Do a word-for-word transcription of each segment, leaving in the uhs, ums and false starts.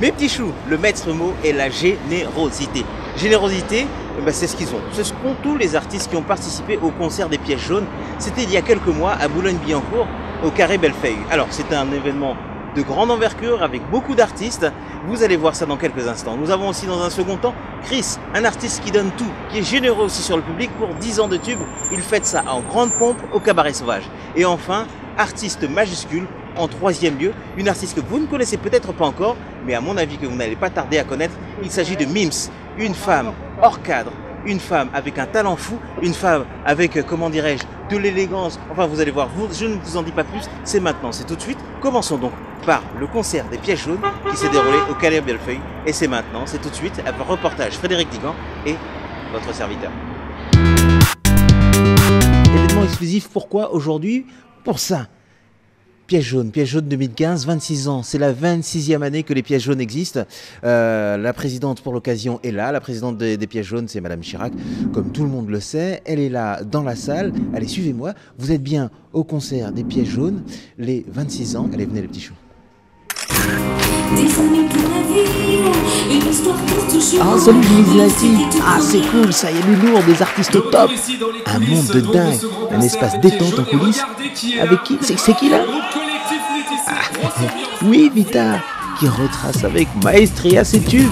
Mes petits choux, le maître mot est la générosité. Générosité, ben c'est ce qu'ils ont. C'est ce qu'ont tous les artistes qui ont participé au concert des Pièces jaunes. C'était il y a quelques mois à Boulogne-Billancourt, au Carré Bellefeuille. Alors, c'était un événement de grande envergure avec beaucoup d'artistes. Vous allez voir ça dans quelques instants. Nous avons aussi dans un second temps Chris, un artiste qui donne tout, qui est généreux aussi sur le public pour dix ans de tube. Il fête ça en grande pompe au Cabaret Sauvage. Et enfin, artiste majuscule, en troisième lieu, une artiste que vous ne connaissez peut-être pas encore, mais à mon avis que vous n'allez pas tarder à connaître. Il s'agit de Mims, une femme hors cadre, une femme avec un talent fou, une femme avec, comment dirais-je, de l'élégance. Enfin, vous allez voir, vous, je ne vous en dis pas plus, c'est maintenant, c'est tout de suite. Commençons donc par le concert des Pièces jaunes qui s'est déroulé au Carré Bellefeuille. Et c'est maintenant, c'est tout de suite, un reportage Frédéric Digan et votre serviteur. Événement exclusif, pourquoi aujourd'hui? Pour ça. Pièces jaunes, Pièces jaunes deux mille quinze, vingt-six ans, c'est la vingt-sixième année que les Pièces jaunes existent. Euh, la présidente pour l'occasion est là, la présidente des, des Pièces jaunes c'est Madame Chirac, comme tout le monde le sait, elle est là dans la salle. Allez, suivez-moi, vous êtes bien au concert des Pièces jaunes, les vingt-six ans, allez venez les petits choux. Ah salut Julie Zlati. Ah c'est cool ça, il y a du lourd, des artistes au top. Un monde de dingue, un espace détente en coulisses. Avec qui? C'est qui là? Ah, oui Vita, qui retrace avec maestria ses tubes.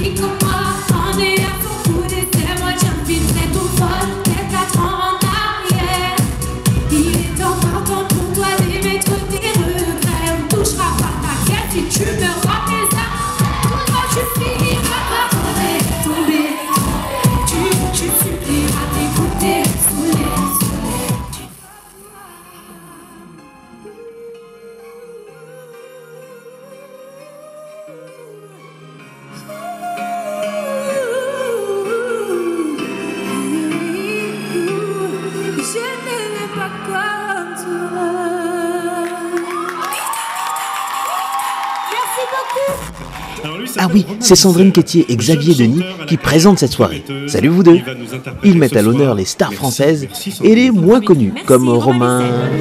Ah oui, c'est Sandrine Quétier et Xavier Denis qui présentent cette soirée. Salut vous deux. Ils mettent à l'honneur les stars françaises et les moins connues, comme Romain...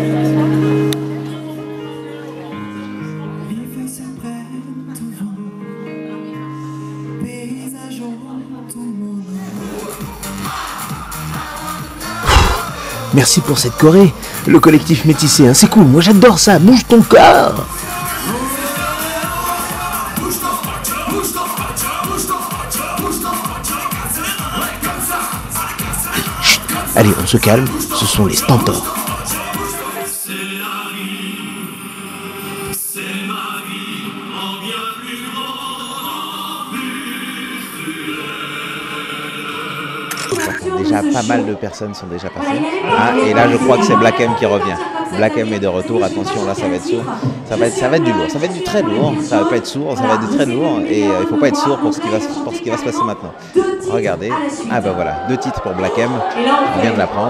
Merci pour cette choré, le collectif métissé, hein, c'est cool, moi j'adore ça, bouge ton corps. Chut, allez, on se calme, ce sont les Stentors. Déjà pas mal de personnes sont déjà passées. Ah, et là je crois que c'est Black M qui revient. Black M est de retour, attention là ça va être sourd. Ça va être, ça va être du lourd, ça va être du très lourd, ça va pas être sourd, ça va être du très lourd. Et euh, il faut pas être sourd pour ce, qui va, pour ce qui va se passer maintenant. Regardez, ah ben voilà, deux titres pour Black M, on vient de l'apprendre.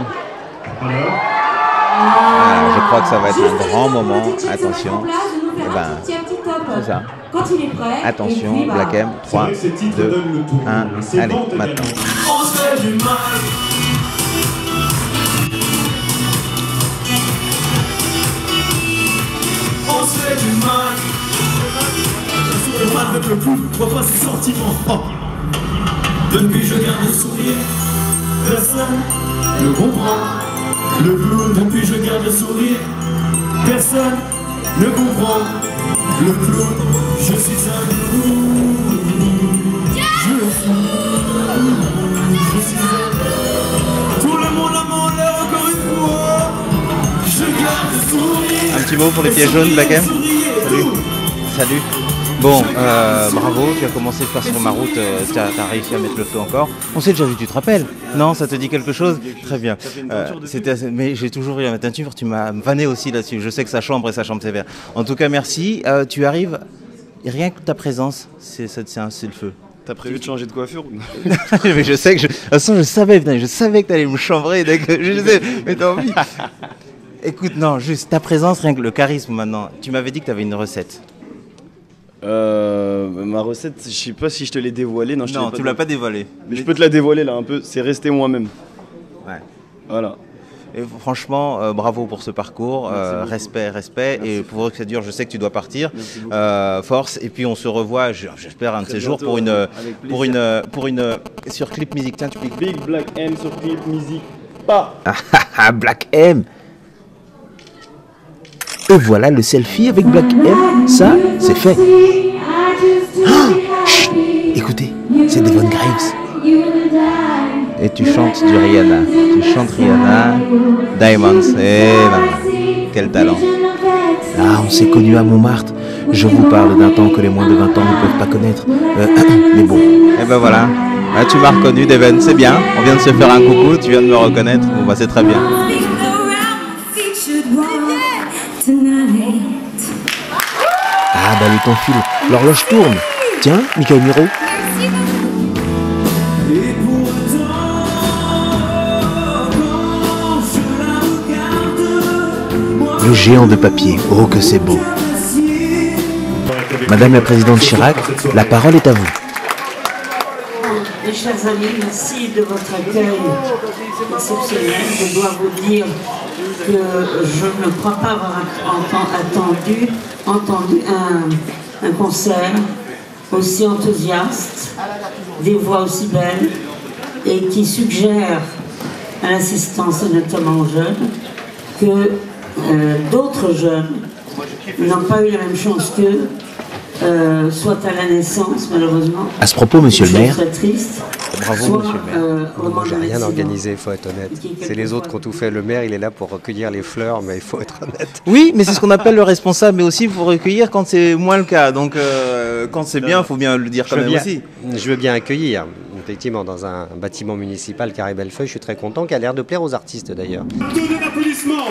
Voilà, je crois que ça va être un grand moment, attention. Et ben, c'est ça. Attention, Black M, trois, deux, un, allez, maintenant. Le mal ne peut plus, vois pas ses sentiments. Oh. Depuis je garde le sourire, personne ne comprend. Le clown, depuis je garde le sourire, personne ne comprend. Le clown, je suis un clown. Je suis, je suis un... Tout le monde a mon l'air encore une fois. Je garde le sourire. Un petit mot pour les Pièces jaunes, Black M. Salut. Salut. Bon, euh, bravo, tu as commencé de faire sur ma route, euh, tu as, as réussi à mettre le feu encore. On s'est déjà vu, tu te rappelles? Non, ça te dit quelque chose? Très bien. Euh, c'était assez... Mais j'ai toujours eu la teinture, tu m'as vanné aussi là-dessus. Je sais que ça chambre et ça chambre sévère. En tout cas, merci. Euh, tu arrives, rien que ta présence, c'est, c'est, c'est le feu. T'as prévu de changer de coiffure? Mais je sais que je... De toute façon, je savais, putain, je savais que t'allais me chambrer dès que... Je sais, mais t'as envie. Écoute, non, juste ta présence, rien que le charisme maintenant. Tu m'avais dit que t'avais une recette. Euh, ma recette, je sais pas si je te l'ai dévoilée. Non, je non te tu l'as pas dévoilée. Mais je peux te la dévoiler là un peu, c'est rester moi-même. Ouais. Voilà. Et franchement, euh, bravo pour ce parcours, euh, respect, respect, Merci. Et pour que ça dure, je sais que tu dois partir, euh, force, et puis on se revoit, j'espère, un de ces jours pour une, pour une, pour une, sur Clip Music, tiens, tu piques. Big Black M sur Clip Music, pas Black M. Et voilà le selfie avec Black M, ça, c'est fait. Oh, chut, écoutez, c'est Devon Graves. Et tu chantes du Rihanna, tu chantes Rihanna, Diamonds, et là, quel talent. Ah, on s'est connus à Montmartre, je vous parle d'un temps que les moins de vingt ans ne peuvent pas connaître, euh, mais bon, et ben voilà, là, tu m'as reconnu Devon, c'est bien, on vient de se faire un coucou, tu viens de me reconnaître, bon bah c'est très bien. Ah bah le temps file, l'horloge tourne, tiens, Michael Miro. Le géant de papier, oh que c'est beau. Madame la Présidente Chirac, la parole est à vous. Mes chers amis, merci de votre accueil exceptionnel. Je dois vous dire que je ne crois pas avoir attendu, entendu un, un concert aussi enthousiaste, des voix aussi belles et qui suggère à l'assistance, notamment aux jeunes, que Euh, d'autres jeunes n'ont pas eu la même chance qu'eux, euh, soit à la naissance, malheureusement. À ce propos, monsieur le maire. Très triste. Bravo, soit, monsieur le maire. Euh, Moi, j'ai rien organisé, il faut être honnête. C'est les autres qui ont tout fait. Le maire, il est là pour recueillir les fleurs, mais il faut être honnête. Oui, mais c'est ce qu'on appelle le responsable, mais aussi il faut recueillir quand c'est moins le cas. Donc, euh, quand c'est bien, il faut bien le dire quand même bien, aussi. Je veux bien accueillir. Effectivement, dans un bâtiment municipal, Carré Bellefeuille, je suis très content, qui a l'air de plaire aux artistes d'ailleurs. Deux d'applaudissements.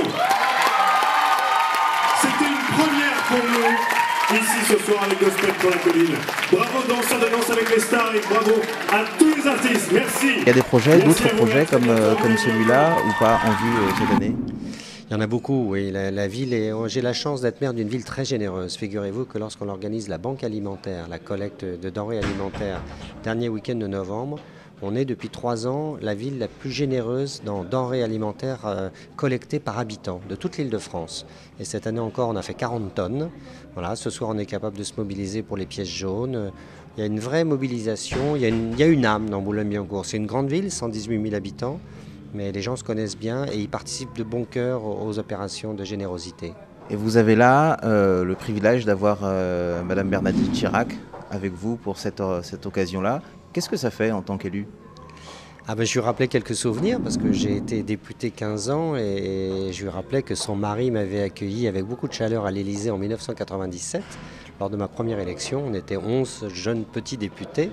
C'était une première pour nous, ici ce soir avec Gospel pour la colline. Bravo danseurs de danse avec les stars et bravo à tous les artistes. Merci. Il y a des projets, d'autres projets comme, euh, comme celui-là ou pas en vue euh, cette année? Il y en a beaucoup, oui. La, la ville est. J'ai la chance d'être maire d'une ville très généreuse. Figurez-vous que lorsqu'on organise la banque alimentaire, la collecte de denrées alimentaires, dernier week-end de novembre, on est depuis trois ans la ville la plus généreuse dans denrées alimentaires euh, collectées par habitant de toute l'île de France. Et cette année encore, on a fait quarante tonnes. Voilà, ce soir, on est capable de se mobiliser pour les pièces jaunes. Il y a une vraie mobilisation, il y a une, il y a une âme dans Boulogne-Billancourt. C'est une grande ville, cent dix-huit mille habitants, mais les gens se connaissent bien et ils participent de bon cœur aux, aux opérations de générosité. Et vous avez là euh, le privilège d'avoir euh, Madame Bernadette Chirac avec vous pour cette, euh, cette occasion-là. Qu'est-ce que ça fait en tant qu'élu? Ah ben, je lui rappelais quelques souvenirs parce que j'ai été député quinze ans et je lui rappelais que son mari m'avait accueilli avec beaucoup de chaleur à l'Élysée en mille neuf cent quatre-vingt-dix-sept. Lors de ma première élection, on était onze jeunes petits députés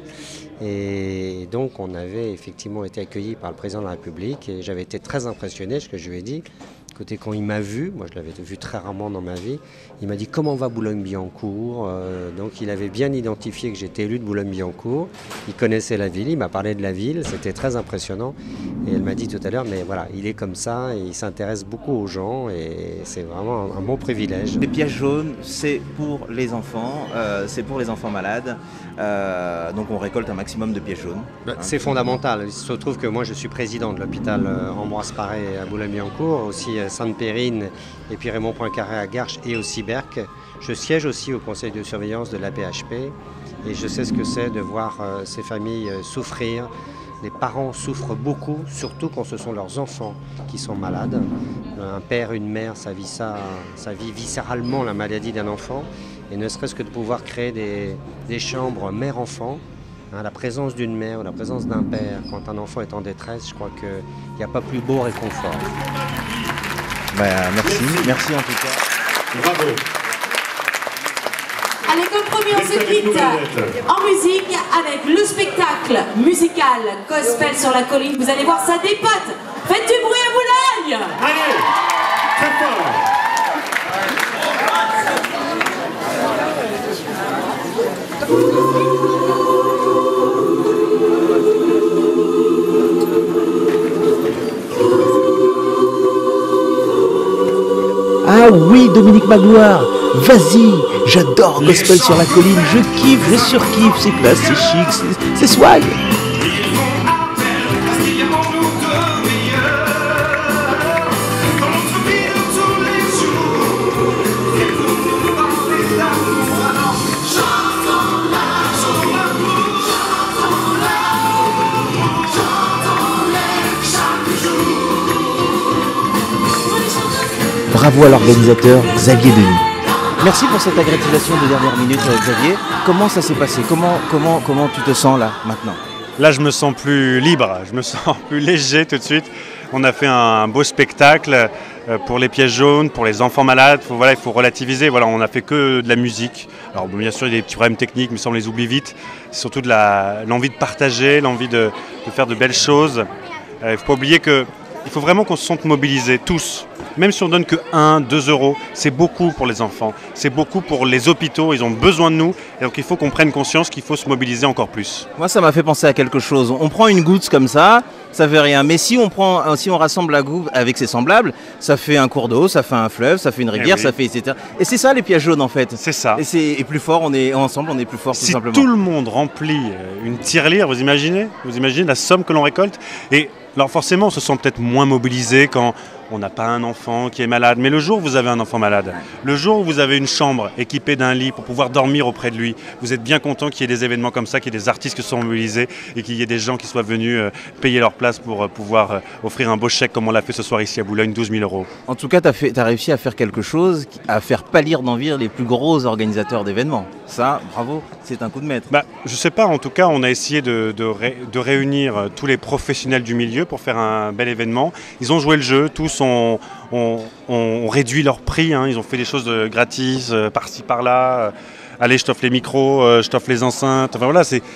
et donc on avait effectivement été accueillis par le président de la République et j'avais été très impressionné, ce que je lui ai dit. Côté quand il m'a vu, moi je l'avais vu très rarement dans ma vie, il m'a dit comment va Boulogne-Billancourt, euh, donc il avait bien identifié que j'étais élu de Boulogne-Billancourt, il connaissait la ville, il m'a parlé de la ville, c'était très impressionnant et elle m'a dit tout à l'heure, mais voilà, il est comme ça, et il s'intéresse beaucoup aux gens et c'est vraiment un, un bon privilège. Les pièces jaunes, c'est pour les enfants, euh, c'est pour les enfants malades, euh, donc on récolte un maximum de pièces jaunes. Ben, hein, c'est fondamental, il se trouve que moi je suis président de l'hôpital Ambroise Paré à Boulogne-Billancourt, aussi Sainte-Périne et puis Raymond Poincaré à Garches et aussi Berck. Je siège aussi au conseil de surveillance de l'A P H P et je sais ce que c'est de voir euh, ces familles euh, souffrir. Les parents souffrent beaucoup, surtout quand ce sont leurs enfants qui sont malades. Un père, une mère, ça vit ça, ça vit viscéralement la maladie d'un enfant et ne serait-ce que de pouvoir créer des, des chambres mère-enfant. Hein, la présence d'une mère, la présence d'un père quand un enfant est en détresse, je crois qu'il n'y a pas plus beau réconfort. Bah, merci, merci en tout cas. Bravo. Allez, comme promis, on se quitte en musique avec le spectacle musical Gospel sur la colline. Vous allez voir, ça dépote. Faites du bruit à Boulogne. Allez, très fort. Ah oui, Dominique Magloire, vas-y, j'adore Gospel sur la colline, je kiffe, je surkiffe, c'est classe, c'est chic, c'est swag. bravo à l'organisateur Xavier Denis. Merci pour cette agrégation de dernière minute, Xavier. Comment ça s'est passé? Comment, comment, comment tu te sens là, maintenant? Là, je me sens plus libre, je me sens plus léger tout de suite. On a fait un beau spectacle pour les pièces jaunes, pour les enfants malades. Faut, voilà, il faut relativiser. Voilà, on n'a fait que de la musique. Alors bon, bien sûr, il y a des petits problèmes techniques, mais ça on les oublie vite. C'est surtout de la, l'envie de partager, l'envie de, de faire de belles choses. Il ne faut pas oublier que il faut vraiment qu'on se sente mobilisés, tous. Même si on donne que un, deux euros, c'est beaucoup pour les enfants, c'est beaucoup pour les hôpitaux, ils ont besoin de nous. Et donc il faut qu'on prenne conscience qu'il faut se mobiliser encore plus. Moi, ça m'a fait penser à quelque chose. On prend une goutte comme ça, ça fait rien. Mais si on, prend, si on rassemble la goutte avec ses semblables, ça fait un cours d'eau, ça fait un fleuve, ça fait une rivière, oui. ça fait et cetera. Et c'est ça les pièces jaunes en fait. C'est ça. Et, c'est, et plus fort, on est ensemble, on est plus fort tout si simplement. Si tout le monde remplit une tirelire, vous imaginez Vous imaginez la somme que l'on récolte? Et alors forcément, on se sent peut-être moins mobilisé quand on n'a pas un enfant qui est malade. Mais le jour où vous avez un enfant malade, le jour où vous avez une chambre équipée d'un lit pour pouvoir dormir auprès de lui, vous êtes bien content qu'il y ait des événements comme ça, qu'il y ait des artistes qui soient mobilisés et qu'il y ait des gens qui soient venus euh, payer leur place pour euh, pouvoir euh, offrir un beau chèque comme on l'a fait ce soir ici à Boulogne, douze mille euros. En tout cas, tu as, fait, t'as réussi à faire quelque chose, à faire pâlir d'envie les plus gros organisateurs d'événements. Ça, bravo, c'est un coup de maître. Bah, je sais pas, en tout cas, on a essayé de, de, ré, de réunir tous les professionnels du milieu pour faire un bel événement. Ils ont joué le jeu, tous ont, ont, ont réduit leur prix, hein. Ils ont fait des choses de gratis, euh, par-ci, par-là. Euh, allez, je t'offre les micros, euh, je t'offre les enceintes. Enfin voilà, c'est...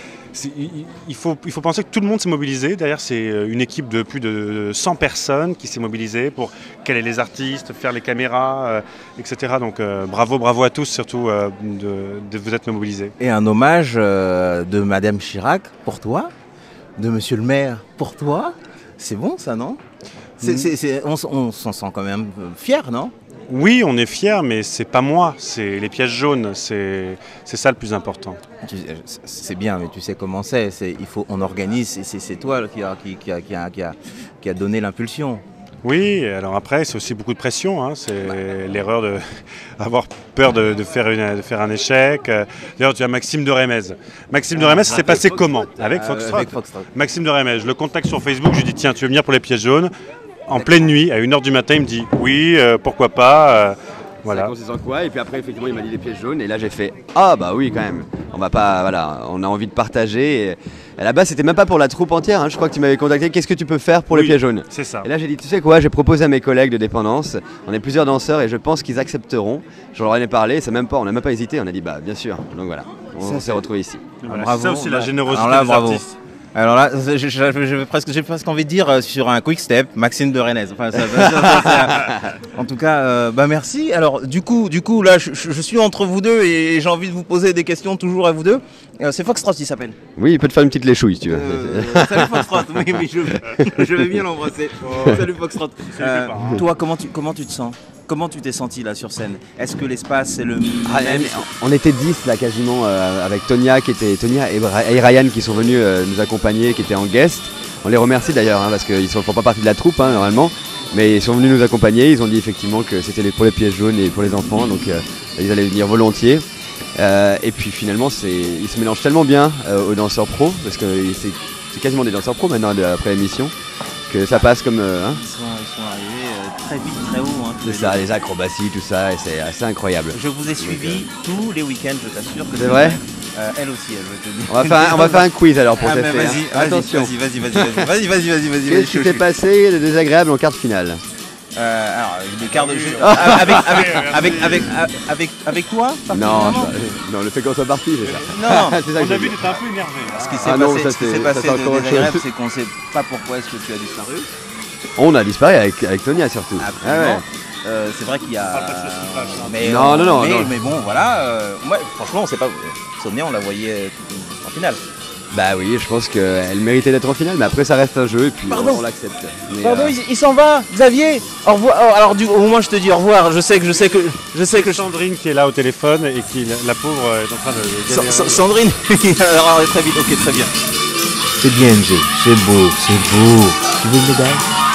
Il faut, il faut penser que tout le monde s'est mobilisé. Derrière, c'est une équipe de plus de cent personnes qui s'est mobilisée pour caler les artistes, faire les caméras, euh, et cetera. Donc euh, bravo, bravo à tous, surtout euh, de, de vous être mobilisés. Et un hommage euh, de Madame Chirac pour toi, de Monsieur le maire pour toi. C'est bon ça, non? c'est, mmh. c'est, c'est, on, on s'en sent quand même fier, non? Oui, on est fiers, mais c'est pas moi, c'est les pièces jaunes, c'est, c'est ça le plus important. C'est bien, mais tu sais comment c'est, c'est il faut, on organise, c'est, c'est toi qui a, qui, qui, a, qui, a, qui, a, qui a donné l'impulsion. Oui, alors après, c'est aussi beaucoup de pression, hein. C'est bah. l'erreur d'avoir peur de, de, faire une, de faire un échec. D'ailleurs, tu as Maxime de Rémez. Maxime ah, de Rémez, ça s'est passé Fox, comment Avec Foxtrot. Euh, avec Foxtrot. Maxime de Rémez, je le contacte sur Facebook, je lui dis tiens, tu veux venir pour les pièces jaunes? En pleine nuit, à une heure du matin, il me dit oui, euh, pourquoi pas. Euh, voilà. Ça consiste en quoi? Et puis après, effectivement, il m'a dit les pièces jaunes. Et là, j'ai fait ah bah oui, quand même. On va pas, voilà, on a envie de partager. Et à la base, c'était même pas pour la troupe entière. Hein. Je crois que tu m'avais contacté. Qu'est-ce que tu peux faire pour oui, les pièces jaunes? C'est ça. Et là, j'ai dit tu sais quoi? J'ai proposé à mes collègues de dépendance. On est plusieurs danseurs et je pense qu'ils accepteront. Je leur en ai parlé. C'est même pas, on n'a même pas hésité. On a dit bah bien sûr. Donc voilà, on, on s'est retrouvés ici. Voilà, c'est ça aussi la générosité là, des bravo. artistes. Alors là, je, je, je, je, presque, j'ai presque envie de dire euh, sur un quick step, Maxime de Rennes. Enfin, ça, ça, ça, ça, en tout cas, euh, bah merci. Alors du coup, du coup, là, je, je suis entre vous deux et j'ai envie de vous poser des questions toujours à vous deux. Euh, c'est Foxtrot, il s'appelle. Oui, il peut te faire une petite léchouille si tu veux. Euh, salut Foxtrot. Oui, oui, je, je vais bien l'embrasser. Oh. Salut Foxtrot. Euh, toi, comment tu, comment tu te sens? Comment tu t'es senti là sur scène? Est-ce que l'espace c'est le ah, même... On était dix là quasiment euh, avec Tonia qui était Tonia et, Bra- et Ryan qui sont venus euh, nous accompagner, qui étaient en guest. On les remercie d'ailleurs hein, parce qu'ils ne font pas partie de la troupe hein, normalement, mais ils sont venus nous accompagner. Ils ont dit effectivement que c'était pour les pièces jaunes et pour les enfants, donc euh, ils allaient venir volontiers. Euh, et puis finalement, c'est, ils se mélangent tellement bien euh, aux danseurs pros parce que c'est, c'est quasiment des danseurs pros maintenant après l'émission. Que ça passe comme... Euh, hein. ils, sont, ils sont arrivés euh, très vite, très haut. Hein, c'est ça, les acrobaties, tout ça, et c'est assez incroyable. Je vous ai suivi Donc, euh... tous les week-ends, je t'assure. Que c'est vrai euh, Elle aussi, elle veut te dire. On va faire un, on va faire un quiz alors pour ah, cette vas-y, hein. vas-y, attention. Vas-y, vas-y, vas-y, vas-y, vas-y, vas-y, vas-y. Qu'est-ce qui s'est passé de désagréable en quart de finale? Euh, alors, des quarts de jeu. avec, avec, avec, avec, avec, avec toi non, non, le fait qu'on soit parti, c'est ça. Non, c'est ça que on a vu d'être un peu énervé. Ce qui s'est ah passé, non, ce qui s'est passé de désagréable, c'est qu'on ne sait pas pourquoi est-ce que tu as disparu. On a disparu avec, avec Tonia surtout. Ah ouais. euh, c'est vrai qu'il y a. Mais, non, euh, non, non, mais, non. Mais bon, voilà. Euh, ouais, franchement, on sait pas. Sonia, on la voyait en finale. Bah oui, je pense qu'elle méritait d'être en finale, mais après ça reste un jeu et puis on, on l'accepte. Mais Pardon, euh... il, il s'en va, Xavier. Au revoir. Oh, alors du, au moins je te dis au revoir. Je sais que je sais que je sais que Sandrine qui est là au téléphone et qui la pauvre est en train de. Sa, Sandrine. Alors très vite. Ok, très bien. C'est bien, Enzo. C'est beau, c'est beau. Tu veux une médaille?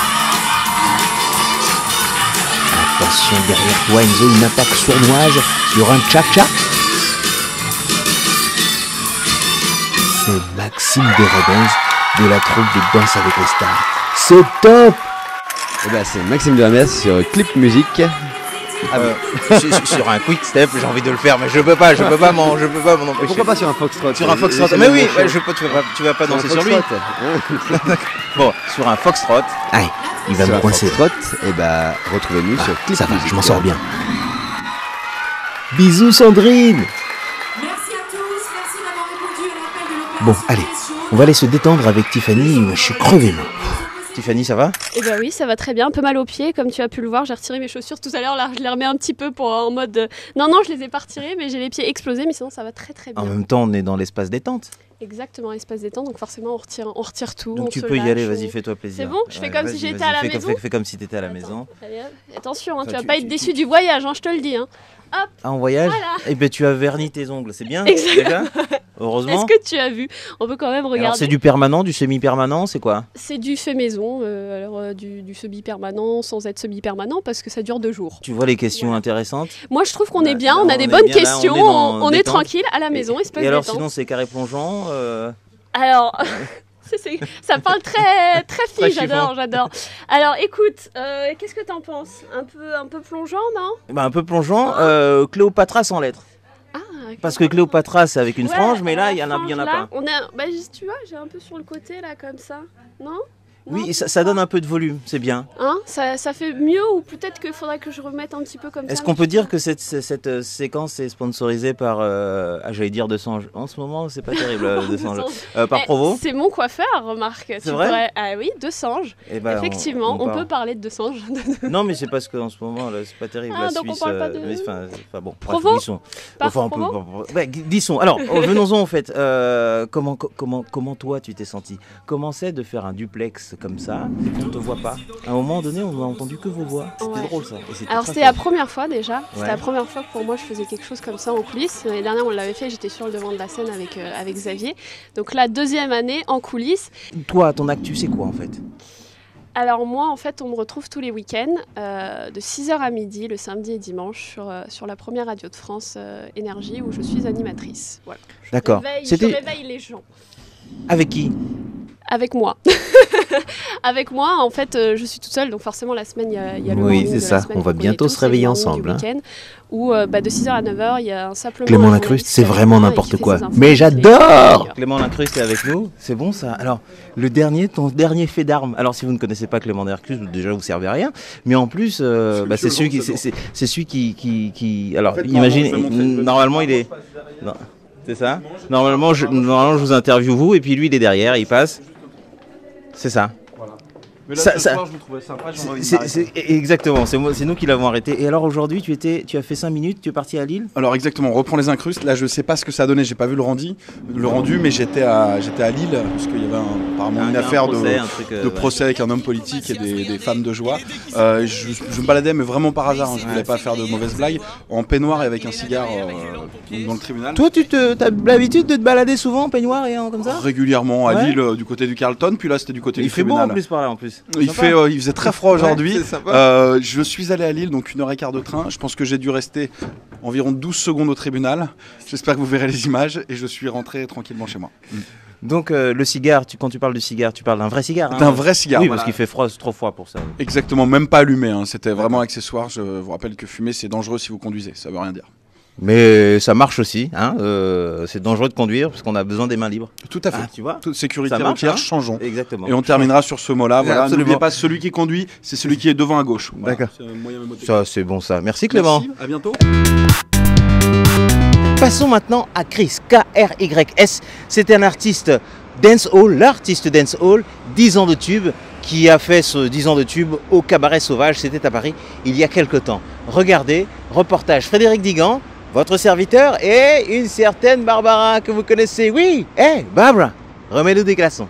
Attention derrière toi, Enzo, une attaque sournoise sur un cha-cha. C'est Maxime de Redens de la troupe de Danse avec les stars. C'est top! Et bah c'est Maxime de Redens sur Clip Musique Euh, sur, sur un quick step, j'ai envie de le faire, mais je peux pas, je peux pas m'en, je peux pas m'en empêcher. Pourquoi pas sur un foxtrot? Sur un foxtrot. Mais oui, bah, je peux, tu vas pas, tu vas pas danser sur lui. Bon, sur un foxtrot. Allez, il va sur me un coincer. foxtrot, et bah retrouvez-nous Ah, sur Clip ça va, Music. je m'en sors bien. Bisous Sandrine. Merci à tous, merci d'avoir répondu à l'appel de l'opération. Bon, allez, on va aller se détendre avec Tiffany. Je suis crevé, moi. Tiffany, ça va? Eh ben oui, ça va très bien. Un peu mal aux pieds, comme tu as pu le voir. J'ai retiré mes chaussures tout à l'heure. Là, je les remets un petit peu pour en mode. euh, Non, non, je les ai pas retirées, mais j'ai les pieds explosés. Mais sinon, ça va très très bien. En même temps, on est dans l'espace détente. Exactement, espace détente. Donc forcément, on retire, on retire tout. Donc on tu se peux y lâche, aller, on- vas-y, fais-toi plaisir. C'est bon, je fais comme si vas-y, j'étais vas-y, à la fais comme- maison. Fais, fais comme si t'étais à la maison. Allez, hop. Attention, hein, Enfin, tu vas tu- pas tu- être déçu du voyage, hein, je te le dis. Hein. Hop. Ah, en voyage? Voilà. Eh ben tu as verni tes ongles, c'est bien. Exactement. Déjà heureusement. Est-ce que tu as vu? On peut quand même regarder. Alors c'est du permanent, du semi-permanent, c'est quoi? C'est du fait maison, euh, alors euh, du, du semi-permanent sans être semi-permanent parce que ça dure deux jours. Tu vois les questions intéressantes? Moi je trouve qu'on Là, est bien, là, on a on des est bonnes bien, là, on questions, est dans on, on est détente. tranquille à la maison, espace Et alors détente. sinon c'est carré plongeant euh, Alors, c'est- c'est- ça parle très très Très fille, j'adore, chiffon. j'adore. Alors écoute, euh, qu'est-ce que t'en penses? Un peu, un peu plongeant, non? bah, un peu plongeant, euh, Cléopatra sans lettres. Ah, Parce que Cléopatra c'est avec une ouais, frange, mais là la il y en a, il y en a frange, là, pas. On a, bah, tu vois, j'ai un peu sur le côté là comme ça, non? Oui, et ça, ça donne un peu de volume, c'est bien. Hein, ça, ça fait mieux ou peut-être qu'il faudrait que je remette un petit peu comme ça. Est-ce qu'on peut dire que cette, cette, cette, euh, séquence est sponsorisée par, euh, ah, j'allais dire De Sange. En ce moment, c'est pas terrible, euh, De Sange. Euh, par Eh, Provo. C'est mon coiffeur, remarque. C'est vrai pourrais... Ah oui, De Sange. Eh ben, on- Effectivement, on, on part. peut parler de De Sange. Non, mais c'est parce qu'en ce moment, là, c'est pas terrible. Ah, la donc on Suisse, parle pas euh, de- mais enfin, enfin, bon, Provo bref, disons. Par Enfin, on peut- Provo ouais, disons. Alors, oh, venons-en en fait. Euh, comment, co- comment, comment toi, tu t'es senti? Comment c'est de faire un duplex comme ça et qu'on te voit pas? À un moment donné, on n'a entendu que vos voix. C'était Ouais. drôle ça. Et c'était Alors très c'était la fort. première fois déjà. C'était Ouais. la première fois que pour moi je faisais quelque chose comme ça en coulisses. L'année dernière on l'avait fait, j'étais sur le devant de la scène avec, euh, avec Xavier. Donc la deuxième année en coulisses. Toi, ton actu, c'est quoi en fait? Alors moi en fait on me retrouve tous les week-ends euh, de six heures à midi le samedi et dimanche sur, euh, sur la première radio de France euh, Énergie où je suis animatrice. Voilà. Je D'accord. réveille- Je C'était réveille les gens. avec qui? Avec moi. Avec moi, en fait, euh, je suis toute seule, donc forcément la semaine, il y a, il y a le Oui, morning c'est de ça. la semaine On va qu'on bientôt connaît se tous, et le réveiller morning ensemble, du hein. week-end, où euh, bah, de six heures à neuf heures, il y a un simplement Clément un Lincruste, journaliste c'est qui vraiment vient et n'importe qui fait quoi. ses infos Mais tous les j'adore jours. Clément Lincruste est avec nous, c'est bon ça. Alors, le dernier, ton dernier fait d'armes. Alors, si vous ne connaissez pas Clément Lincruste, déjà vous servez à rien. Mais en plus, euh, bah, c'est celui qui, c'est, c'est- c'est celui qui, qui, qui- alors, En fait, imagine, pardon, je vais montrer- normalement il est, non, c'est ça. Normalement, je, normalement, je vous interviewe vous et puis lui il est derrière, il passe. C'est ça. Mais là, Ça- ce ça- soir, je vous trouvais sympa, j'ai envie de C'est- m'arrêter. c'est- exactement, c'est, moi- c'est nous qui l'avons arrêté. Et alors aujourd'hui, tu étais, tu as fait cinq minutes, tu es parti à Lille. Alors exactement, on reprend les incrustes. Là, je sais pas ce que ça a donné, j'ai pas vu le rendu, le rendu, mais j'étais à, j'étais à Lille parce qu'il y avait un- apparemment Un- une un affaire procès, de, un truc, euh, de ouais. procès avec un homme politique et des, des femmes de joie. Euh, je, je me baladais, mais vraiment par hasard. hein, je voulais pas faire de mauvaises blagues. En peignoir et avec un cigare euh, dans le tribunal. Toi, tu te, as l'habitude de te balader souvent en peignoir et en, comme ça? Régulièrement à Ouais. Lille, euh, du côté du Carlton, puis là c'était du côté Il du fait beau en tribunal. plus par là en plus. Il, Sympa. fait, euh, il faisait très froid aujourd'hui. Ouais, c'est sympa. Euh, je suis allé à Lille, donc une heure et quart de train. Je pense que j'ai dû rester environ douze secondes au tribunal. J'espère que vous verrez les images et je suis rentré tranquillement chez moi. Donc euh, le cigare, tu, quand tu parles du cigare, tu parles d'un vrai cigare. hein. D'un vrai cigare. Oui, voilà. parce qu'il fait froid, c'est trop froid pour ça. Exactement, même pas allumé. hein. C'était vraiment accessoire. Je vous rappelle que fumer c'est dangereux si vous conduisez. Ça veut rien dire. Mais ça marche aussi. Hein. Euh, c'est dangereux de conduire parce qu'on a besoin des mains libres. Tout à fait. Ah, tu vois. Toute sécurité Ça marche, routière, hein. changeons. Exactement. Et on terminera sur ce mot-là. Voilà. Absolument. N'oubliez pas, celui qui conduit, c'est celui qui est devant à gauche. Voilà. D'accord. C'est un moyen mémotechnique. Ça, c'est bon ça. Merci Clément. Merci, à bientôt. Passons maintenant à Chris, K R Y S. C'est un artiste dancehall, l'artiste dancehall, dix ans de tube, qui a fait ce dix ans de tube au Cabaret Sauvage. C'était à Paris il y a quelque temps. Regardez, reportage Frédéric Digan, votre serviteur et une certaine Barbara que vous connaissez. Oui, hé, hey, Barbara, remets-nous des glaçons.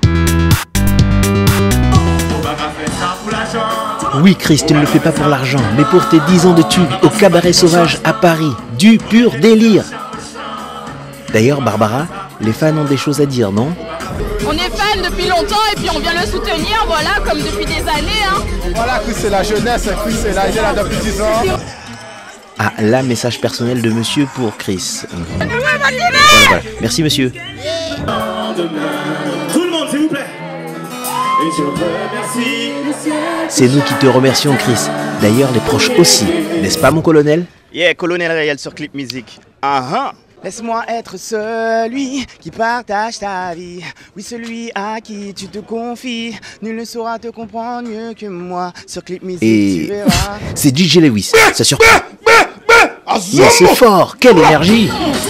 Oui, Chris, tu ne le fais pas pour l'argent, mais pour tes dix ans de tube au Cabaret Sauvage à Paris. Du pur délire. D'ailleurs, Barbara, les fans ont des choses à dire, non? On est fan depuis longtemps et puis on vient le soutenir, voilà, comme depuis des années. Hein. Voilà, Chris, c'est la jeunesse, Chris, c'est là, il est là depuis dix ans. Ah, là, message personnel de monsieur pour Chris. Voilà, voilà. Merci, monsieur. Tout le monde, s'il vous plaît. Et je remercie le ciel. C'est nous qui te remercions, Chris. D'ailleurs, les proches aussi, n'est-ce pas, mon colonel? Yeah, Colonel Réel sur Clip Music. Ah ah. Laisse-moi être celui qui partage ta vie. Oui, celui à qui tu te confies. Nul ne saura te comprendre mieux que moi. Sur Clip Music, Et tu verras. c'est D J Lewis, ça surprend. Mais c'est fort, quelle énergie!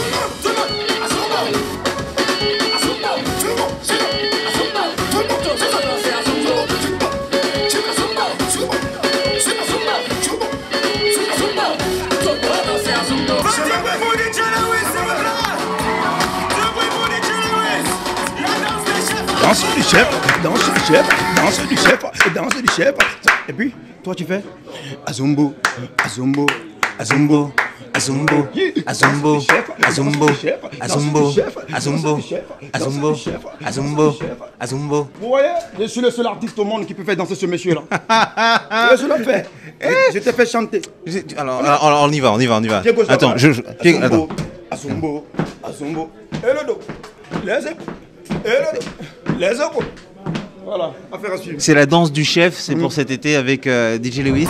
Danse du chef, danse du chef, danse du chef, danse du chef. Et puis, toi tu fais Azumbo, Azumbo, Azumbo, Azumbo, Azumbo, Azumbo, Azumbo, Azumbo, Azumbo, Azumbo, Azumbo. Vous voyez, je suis le seul artiste au monde qui peut faire danser ce monsieur-là. Je le fais. Je te fais chanter. Alors, alors, on y va, on y va, on y va. Attends, je... je- attends. Azumbo, Azumbo, et le dos, les épaules, et le dos, les épaules. Voilà, affaire à suivre. C'est la danse du chef, c'est pour cet été avec euh, D J Lewis.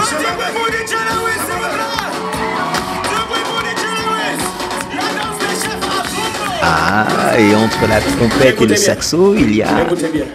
Ah, et entre la trompette et le saxo, il y a... Écoutez bien.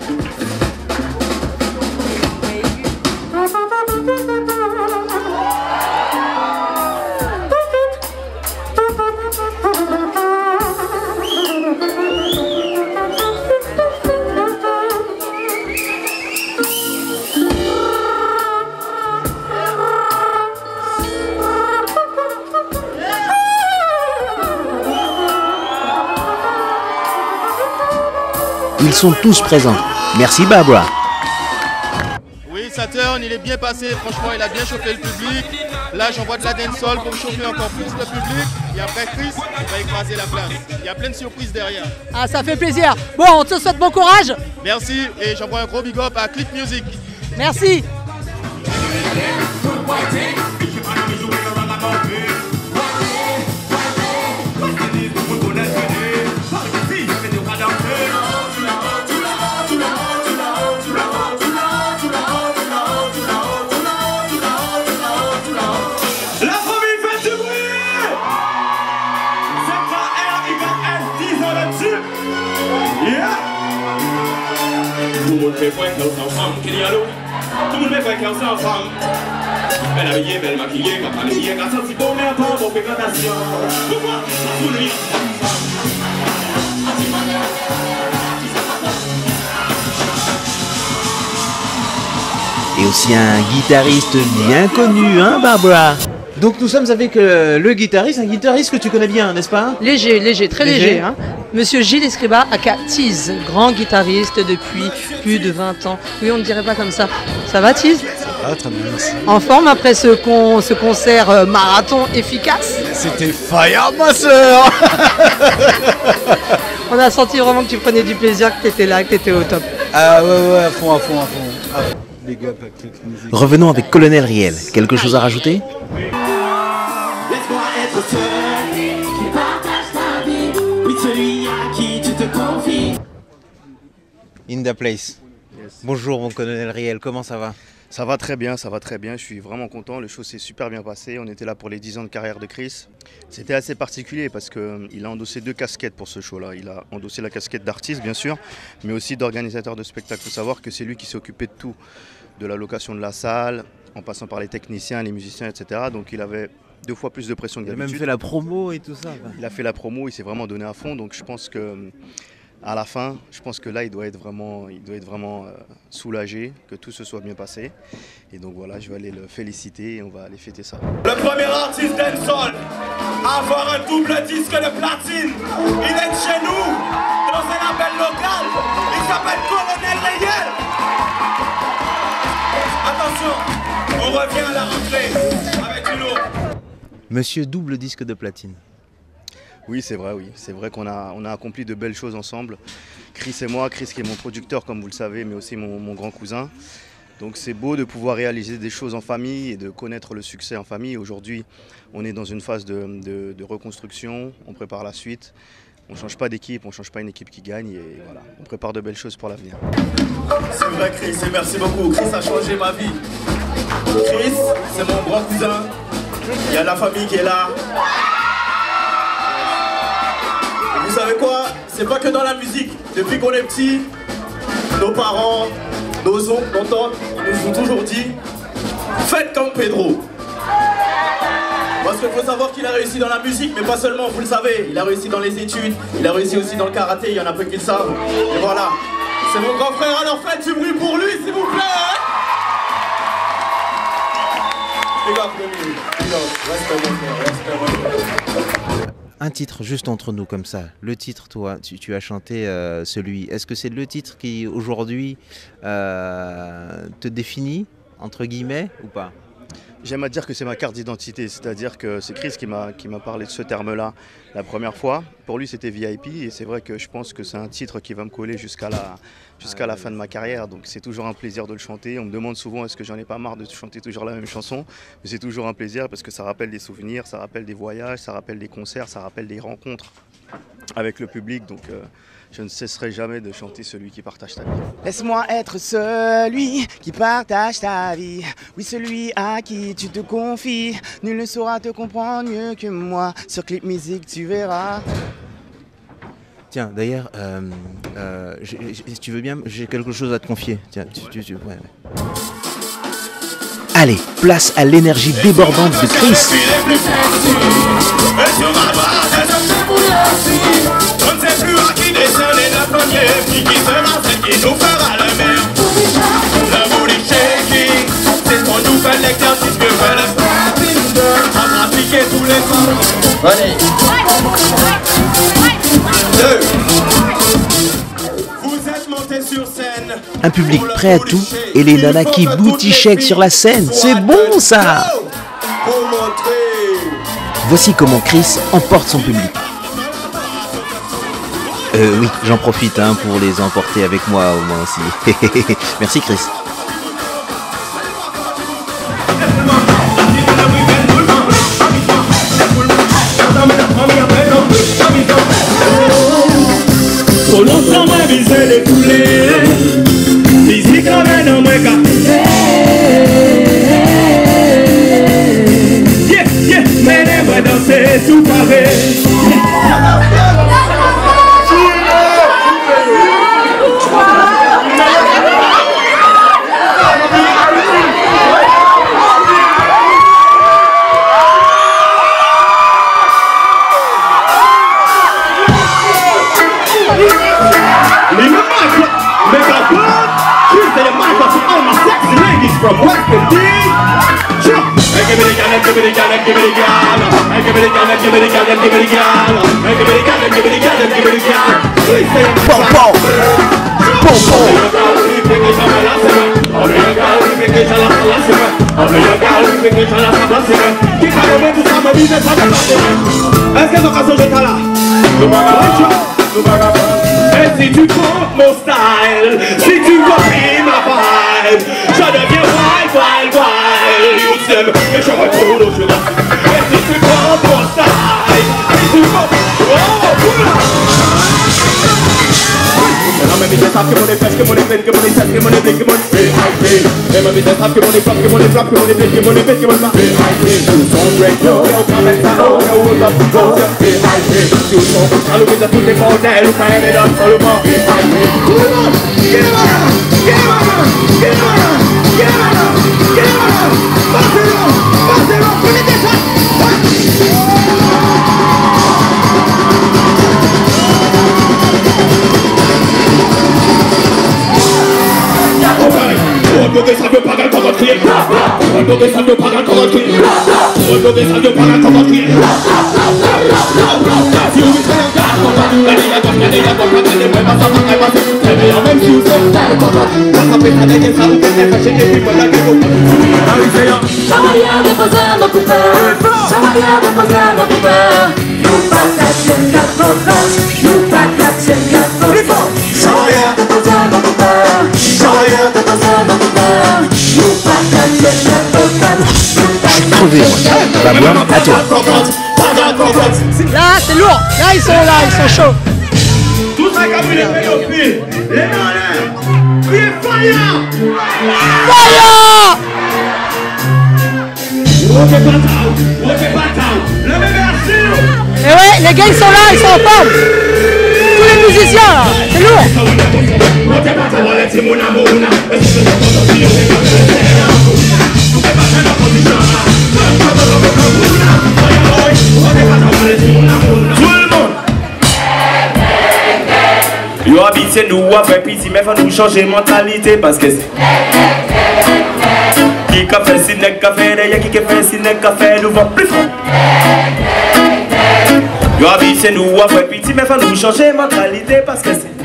Ils sont tous présents. Merci Barbara. Oui, Saturn, il est bien passé. Franchement, il a bien chauffé le public. Là, j'envoie de la dancehall pour chauffer encore plus le public. Et après, Chris va écraser la place. Il y a plein de surprises derrière. Ah, ça fait plaisir. Bon, on te souhaite bon courage. Merci et j'envoie un gros big up à Clip Music. Merci. La famille fait du bruit. C'est pas R Y S dix ans là-dessus. Yeah. Tout le monde fait quoi quand c'est ensemble, qu'il y a l'eau. Tout le monde fait quoi quand c'est ensemble. Belle habillée, belle maquillée, quand habillée, quand ça s'y bon, mais pas bon fréquentation. Pourquoi tout le Et aussi un guitariste bien connu, hein Barbara? Donc nous sommes avec euh, le guitariste, un guitariste que tu connais bien, n'est-ce pas? Léger, léger, très léger. Léger. hein. Monsieur Gilles Escriba, aka Tease, grand guitariste depuis plus de vingt ans. Oui, on ne dirait pas comme ça. Ça va, Tease? Ah, très bien, merci. En forme après ce, con, ce concert euh, marathon efficace? C'était fire, ma sœur. On a senti vraiment que tu prenais du plaisir, que tu étais là, que tu étais au top. Ah ouais, ouais, à fond, à fond, à fond. À fond. Big up à Clip Music. Revenons avec Colonel Riel. Quelque chose à rajouter? Laisse-moi être celui qui partage ta vie. Oui, celui à qui tu te confies. In the place. Bonjour mon colonel Riel, comment ça va? Ça va très bien, ça va très bien. Je suis vraiment content. Le show s'est super bien passé. On était là pour les dix ans de carrière de Chris. C'était assez particulier parce qu'il a endossé deux casquettes pour ce show-là. Il a endossé la casquette d'artiste, bien sûr, mais aussi d'organisateur de spectacle. Il faut savoir que c'est lui qui s'est occupé de tout, de la location de la salle, en passant par les techniciens, les musiciens, et cetera. Donc il avait deux fois plus de pression que Il a d'habitude. même fait la promo et tout ça. quoi. Il a fait la promo, il s'est vraiment donné à fond. Donc je pense que à la fin, je pense que là, il doit être vraiment, il doit être vraiment euh, soulagé que tout se soit bien passé. Et donc voilà, je vais aller le féliciter et on va aller fêter ça. Le premier artiste dancehall à avoir un double disque de platine. Il est de chez nous, dans un appel local. Il s'appelle Colonel Riel. Attention, on revient à la rentrée avec une autre. Monsieur double disque de platine. Oui, c'est vrai, oui. C'est vrai qu'on a, on a accompli de belles choses ensemble. Chris et moi, Chris qui est mon producteur, comme vous le savez, mais aussi mon, mon grand cousin. Donc c'est beau de pouvoir réaliser des choses en famille et de connaître le succès en famille. Aujourd'hui, on est dans une phase de, de, de reconstruction, on prépare la suite. On ne change pas d'équipe, on ne change pas une équipe qui gagne et voilà, on prépare de belles choses pour l'avenir. C'est vrai Chris, et merci beaucoup. Chris a changé ma vie. Chris, c'est mon grand cousin. Il y a la famille qui est là. Et vous savez quoi? C'est pas que dans la musique. Depuis qu'on est petit, nos parents, nos oncles, nos tantes nous ont toujours dit faites comme Pedro. Parce qu'il faut savoir qu'il a réussi dans la musique, mais pas seulement, vous le savez. Il a réussi dans les études, il a réussi aussi dans le karaté, il y en a peu qui le savent. Et voilà, c'est mon grand frère, alors faites du bruit pour lui, s'il vous plaît. Un titre juste entre nous comme ça, le titre toi, tu, tu as chanté euh, celui, est-ce que c'est le titre qui aujourd'hui euh, te définit, entre guillemets, ou pas? J'aime à dire que c'est ma carte d'identité, c'est-à-dire que c'est Chris qui m'a qui m'a parlé de ce terme-là la première fois. Pour lui, c'était V I P et c'est vrai que je pense que c'est un titre qui va me coller jusqu'à la, jusqu'à la fin de ma carrière. Donc c'est toujours un plaisir de le chanter. On me demande souvent est-ce que j'en ai pas marre de chanter toujours la même chanson. Mais c'est toujours un plaisir parce que ça rappelle des souvenirs, ça rappelle des voyages, ça rappelle des concerts, ça rappelle des rencontres avec le public. Donc euh, je ne cesserai jamais de chanter celui qui partage ta vie. Laisse-moi être celui qui partage ta vie. Oui, celui à qui tu te confies. Nul ne saura te comprendre mieux que moi. Sur Clip Music, tu verras. Tiens, d'ailleurs, euh, euh, si tu veux bien, j'ai quelque chose à te confier. Tiens, tu, tu, tu, ouais, ouais. Allez, place à l'énergie débordante de Chris. Je ne sais plus à qui décerner le premier prix, qui sera celle qui nous fera le meilleur. Le booty shaking, c'est ce qu'on nous fait l'exercice que fait le sport. À pratiquer tous les jours. Allez. Deux. Vous êtes montés sur scène. Un public prêt à tout et les nanas qui booty shake sur la scène. C'est bon ça. Voici comment Chris emporte son public. Euh, oui, j'en profite hein, pour les emporter avec moi au moins aussi. Merci Chris. Pour longtemps, ma vie s'est découlée. Physique ramène en moi capté. Yeah, yeah, mais les moi danser tout pareil. From West Indies, sure. Hey, give me the gal, give me the gal, give me the gal. Hey, give me the gal, give me the gal, give me the gal. Hey, give me the gal, give me the gal, give me the gal. Please say it. Pom pom, pom pom. Est-ce que l'occasion je t'ai là? Et si tu comptes mon style, si tu copines ma vibe, je deviens wild, wild, wild. You t'aimes et je retourne au chemin. Et si tu comptes mon style, si tu comptes... Oh, oula! Non mais je sais que mon effet, que mon effet, que mon effet, que mon effet, que mon effet. Et ma vie c'est que mon effet, que mon effet, que mon effet, que mon effet, que mon effet. Tout son break, yo, yo, come and say, oh, yo, hold up, go, yo, tout son, allô, vous êtes tous les modèles, vous prenez les dames, seulement. Get him on, get him on, get him on, get him on, get him on, get him on. Passez-le, passez-le, prenez des shots. Regarder ça veut pas qu'un corps crier. Regarder ça veut pas qu'un corps crier. Regarder ça veut pas qu'un corps crier. Si vous mettez un gars, on va nous la dire, on va nous la dire, on va nous la dire, ça va pas passer. C'est meilleur même si vous êtes là, on va attraper ça dès que ça vous fait fâcher et puis voilà que vous. Ça va rien de poser mon coupeur. Ça va rien de poser mon coupeur. Nous pas quatre quatre nous pas quatre quatre ça va rien de poser mon coupeur. Ça va rien de poser mon coupeur. Nous pas quatre quatre Je suis crevé moi. Va boire à toi. Là, c'est lourd. Là, ils sont là, ils sont chauds. Tout ça qui a pris les pédophiles, les mains en l'air, criez fire! Fire! Ok, pas tard, ok, pas tard, le bébé assure! Et ouais, les gars, ils sont là, ils sont en forme. Tous les musiciens là, c'est lourd. Tout le monde. Yo habité nous avec pitié, mais faut nous changer mentalité parce que c'est qui qu'a fait si n'est qu'a fait derrière qui qu'a fait si n'est qu'a fait nous va plus fort. Yo habité nous avec pitié, mais faut nous changer mentalité parce que c'est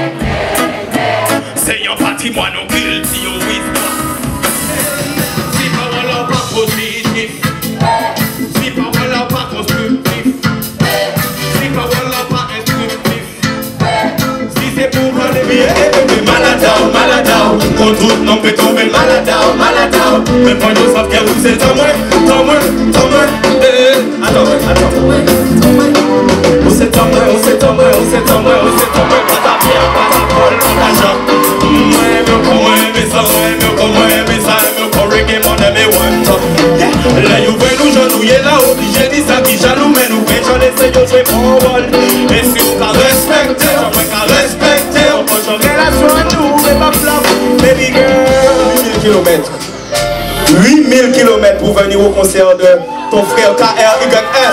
c'est un patrimoine au culti au wisdom. Si parole en pas positif, si parole en pas constructif, si parole en pas instructif, si c'est pour prendre des billets, maladao, maladao, contre non peut tomber maladao, maladao, mais pour nous savent que vous êtes en moins, en moins, en moins, eh, attends, attends, on s'est en moins, on s'est en moins, on s'est en moins, on s'est en moins, pas ta pierre, pas ta pole, pas d'argent. Moi, me comment aimer ça, me comment aimer ça, me comment reggae mon aimé one. Là, you veux nous genouiller là, obligé dis ça qui jaloux, mais nous fait j'en essaye de jouer mon rôle. Et si on t'a respecté, on peut qu'à respecter, on peut changer la soirée, nous, mais ma flamme, baby girl. huit mille kilomètres. huit mille kilomètres pour venir au concert de ton frère K R Y S.